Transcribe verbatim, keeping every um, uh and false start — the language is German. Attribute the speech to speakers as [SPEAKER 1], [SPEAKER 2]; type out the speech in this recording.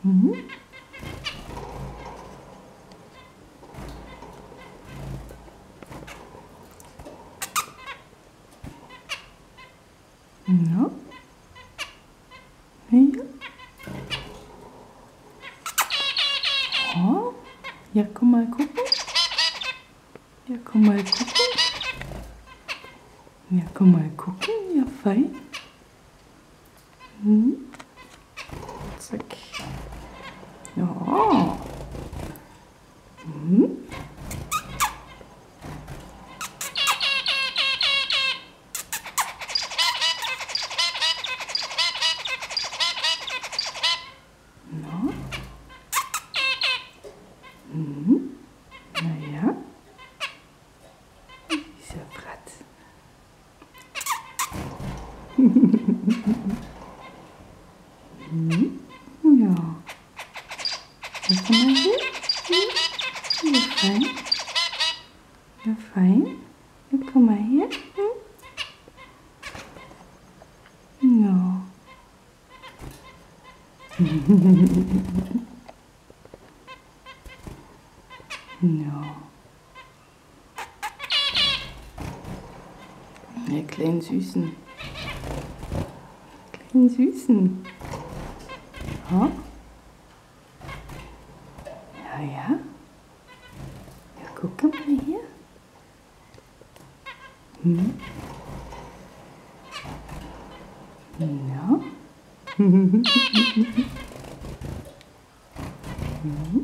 [SPEAKER 1] Mhm. Ja. Hier. Oh. Ja, komm mal gucken. Ja, komm mal gucken. Ja, komm mal gucken. Ja, fein. Mhm. Zack. Ja. Mhm. Na? Mhm. Na ja. Dieser Bratz. Mhm. Ja. Ja, komm mal hier. Ja, fein. Ja, fein. Ja, komm mal her. Ja. Ja. Ja, kleinen Süßen. Kleinen Süßen. Ja. Ja, ja. Ja, guck mal hier. Hm. Ja. Mhm.